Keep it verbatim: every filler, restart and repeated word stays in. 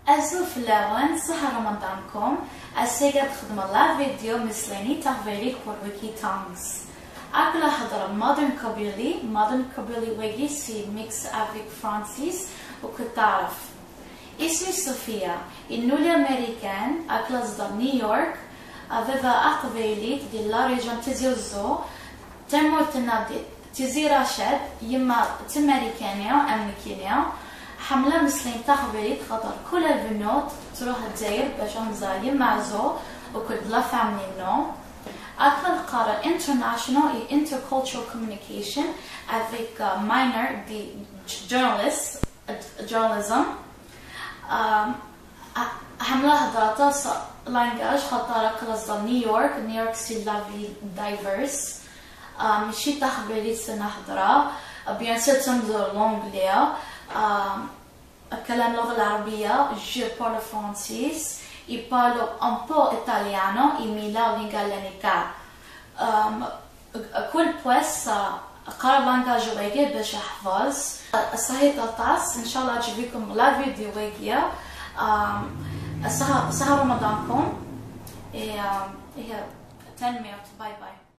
أزو فلاون صحة رمضانكم السيجا بخدم الله فيديو مثلني تغيري كوروكي تانغز أكلا حضر مودرن كابيلي مودرن كابيلي ويجي سي ميكس أفيك فرانسيس وكتعرف اسمي صوفيا النولي أمريكان أكلا صدر نيويورك aveva أقبيلي دي لا ريجون تزيوزو تمو تنادي تزي راشد يما تمريكانيو أمريكانيو حملة مسلين تخبري تخطر كل البنوت تروح تزاير باش نزا يما زو وكل لا فاملي نو أكل قارة international et intercultural communication avec uh, minor the journalist journalism حملة هدراتا لانجاج خطارة كلاس نيويورك نيويورك سي لا في دايفرس مشي تخبري سنة هدرا بيان سور تنظر لونجليا أتكلم اللغة العربية je parle français e parlo un po' italiano e mi laurea all'università كل بويس قرأ لانجاج ويجي باش أحفظ صحيح تطاس إن شاء الله أجيبكم لا فيديو ويجي صحة رمضانكم هي تنمية باي باي